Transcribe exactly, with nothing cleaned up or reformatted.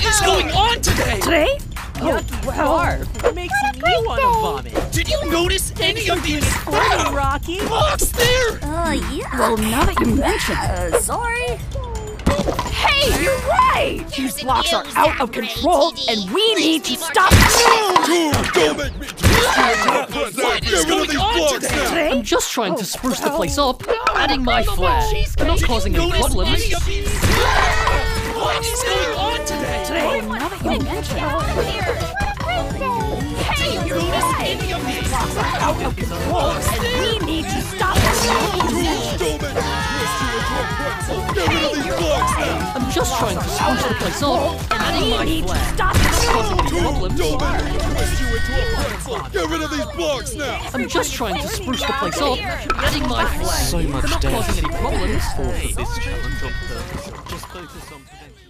is going on today? Today? Oh, wow. It makes me want to vomit. Did you notice any of these Morning, Rocky. blocks there? Uh, yeah. Well, now that you mention it. Uh, sorry. Hey, you're right! These blocks are out of control, and we need to stop them! Don't make me What is going on today? Today? I'm just trying to spruce the place up, adding my flair. I'm not causing any Notice problems. any of these? What is going on today? Today? Well, now that you mention it. Hey, you're right! Any of these? Blocks are out of control, and we need to stop them! Don't make me twist you into a pretzel. Get rid of these blocks now. I'm just trying to spruce the place up, adding We my need to flair. stop I'm not them! causing any problems. Don't make me twist you into a pretzel. Get rid of these blocks now. I'm just trying to spruce the place up, adding my flair. So much I'm not death. causing any problems. This challenge of purpose. Just focus on prevention.